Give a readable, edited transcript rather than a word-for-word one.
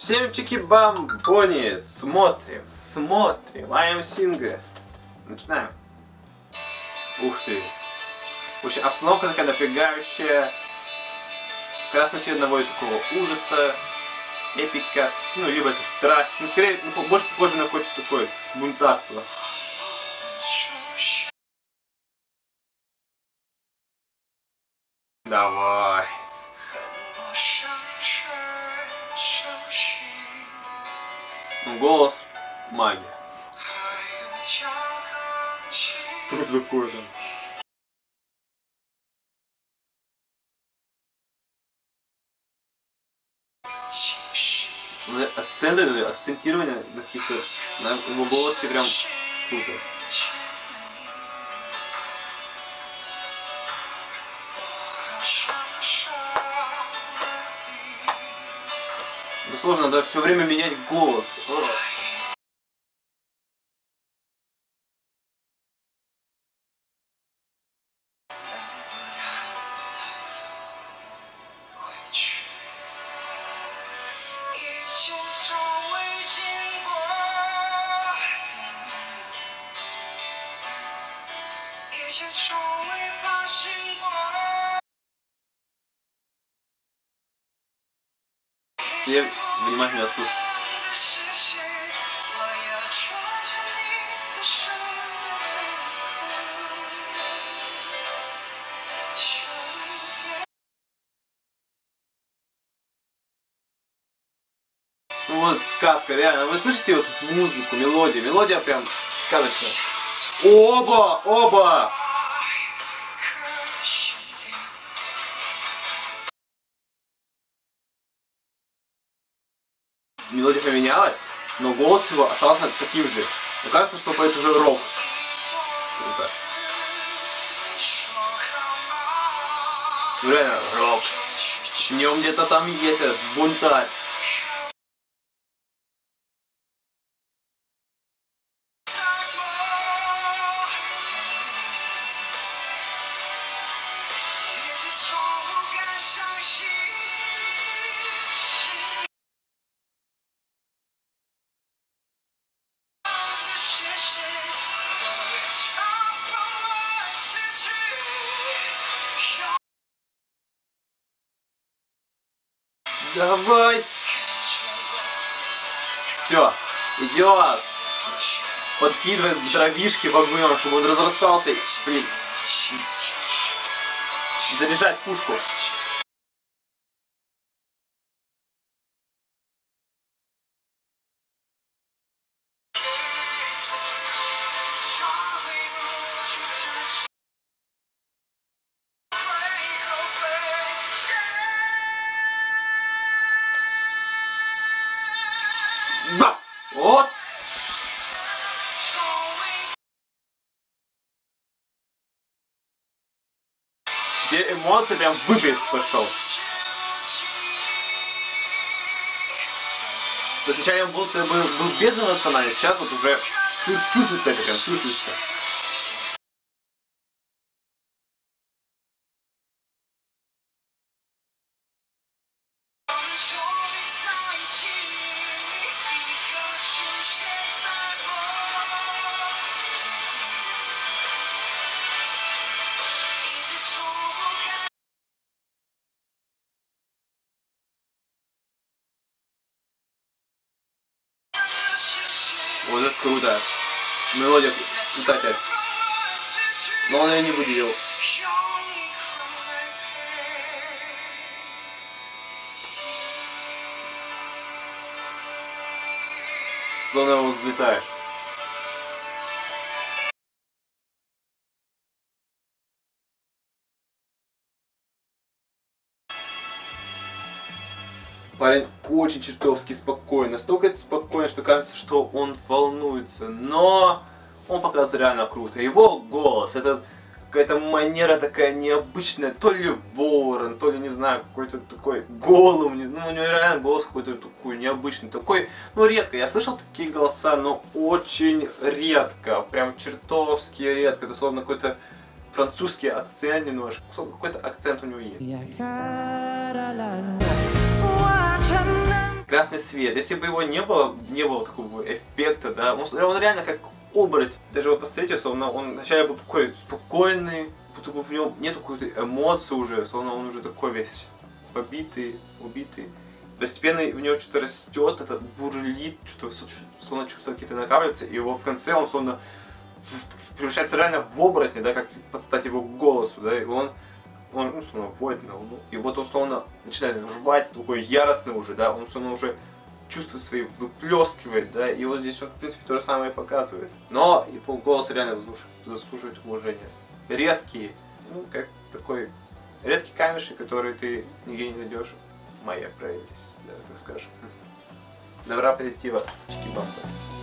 Всем чики-бамбони! Смотрим. I am Singa. Начинаем. Ух ты. В общем, обстановка такая напрягающая. Красный свет наводит такого ужаса, эпика, ну, либо это страсть. Ну, скорее, больше похоже на какое-то такое бунтарство. Давай. Голос — магия. Что это такое там? Акцентирование на каких-то, на его голосе прям круто. Ну сложно, надо все время менять голос. Все внимательно слушают. Ну вот сказка, реально. Вы слышите вот музыку, мелодию? Мелодия прям сказочная. Оба! Мелодия поменялась, но голос его остался таким же. Мне кажется, что это уже рок. Круто. Ну реально, рок. В нем где-то там есть этот бунтарь. Давай! Все, идет. Подкидывает дровишки в огонь, чтобы он разрастался. Блин. Заряжать пушку. Да! Вот! Теперь эмоции прям выплеск пошел. То есть сначала он был безэмоциональный, сейчас вот уже чувствуется это прям, чувствуется. Вот это круто. Мелодия крутая часть. Но он ее не выделил. Словно взлетаешь. Парень очень чертовски спокойный, настолько спокойный, что кажется, что он волнуется, но он показывает реально круто. Его голос, это какая-то манера такая необычная, то ли ворон, то ли, не знаю, какой-то такой голым, не знаю, у него реально голос какой-то такой необычный, такой, ну, редко. Я слышал такие голоса, но очень редко, прям чертовски редко, это словно какой-то французский акцент немножко, какой-то акцент у него есть. красный свет. Если бы его не было такого эффекта, да, он реально как оборотень. Даже вы посмотрите, словно он вначале был такой спокойный, будто бы в нем нету какой-то эмоции уже, словно он уже такой весь побитый, убитый. Постепенно в него что-то растет, это бурлит, что-то, словно чувства какие-то накапливаются, и его в конце он словно превращается реально в оборотня, да, как под стать его голосу, да, и он ну, словно воет на луну, и вот он словно начинает рвать, такой яростный уже, да, он словно уже чувства свои выплескивает, да, и вот здесь он, в принципе, то же самое показывает. Но его голос реально заслуживает уважения. Редкий, ну, как такой редкий камешек, который ты нигде не найдешь. Моя прелесть, да, так скажем. Добра, позитива, чики-бампа.